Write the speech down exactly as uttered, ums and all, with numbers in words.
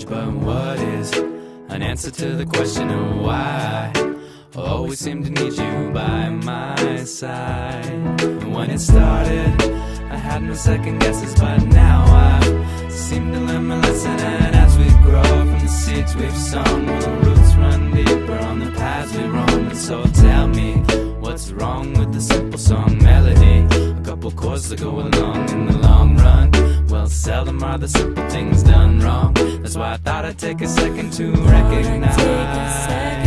change, but what is an answer to the question of why? I always seem to need you by my side. And when it started, I had no second guesses, but now I seem to learn my lesson. And as we grow from the seeds we've sown, will the roots run deeper on the paths we roam? And so tell me, what's wrong with the simple song melody? A couple chords that go along in the long run. Well, seldom are the simple things done wrong. That's why I thought I'd take a second to recognize